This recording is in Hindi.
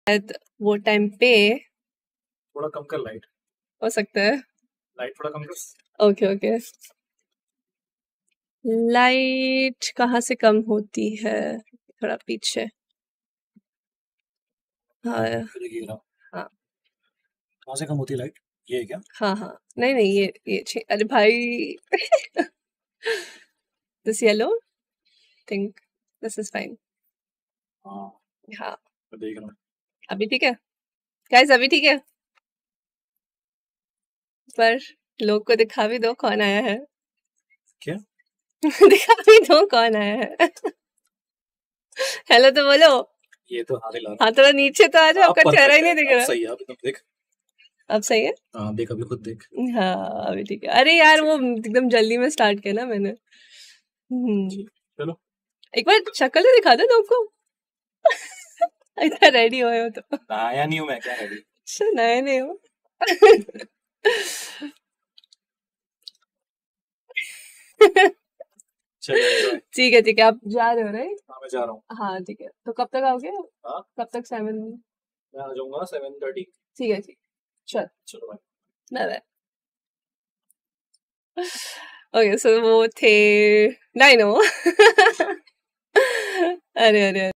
शायद वो टाइम पे थोड़ा कम कर लाइट, हो सकता है। लाइट थोड़ा कम कर। ओके ओके, लाइट कहाँ से कम होती है? थोड़ा पीछे। हाँ देखिए रहा, हाँ कहाँ से कम होती है लाइट? ये है क्या? हाँ हाँ, नहीं नहीं, ये अरे भाई this yellow think this is fine. हाँ हाँ मैं देख रहा हूँ। अभी ठीक है गाइस, अभी ठीक है। पर लोग को दिखा भी दो कौन आया है। क्या? दिखा भी दो कौन आया है। हेलो तो बोलो। ये तो हाथ हिला रहा हाँ थोड़ा नीचे तो आ जाओ, है। आपका चेहरा ही परफेक्ट है, नहीं दिख अब रहा। सही है, अब एकदम देख। अब सही है। हाँ देख, अभी खुद देख। हाँ अभी ठीक है। अरे यार वो एकदम जल्दी में स्टार्ट किया ना मैंने। चलो एक बार शक्ल तो दिखा दो लोग को। इतना रेडी हुए हो तो। आया नहीं हूँ मैं, क्या रेडी? अच्छा नए नए हो। चलो एंजॉय। ठीक है, आप जा रहे हो राइट? हाँ मैं जा रहा हूँ। हाँ ठीक है, तो कब तक आओगे? हाँ कब तक? 7? मैं आ जाऊंगा 7:30। ठीक है, चल चलो bye. Bye bye. Okay so वो थे 9 हो। अरे अरे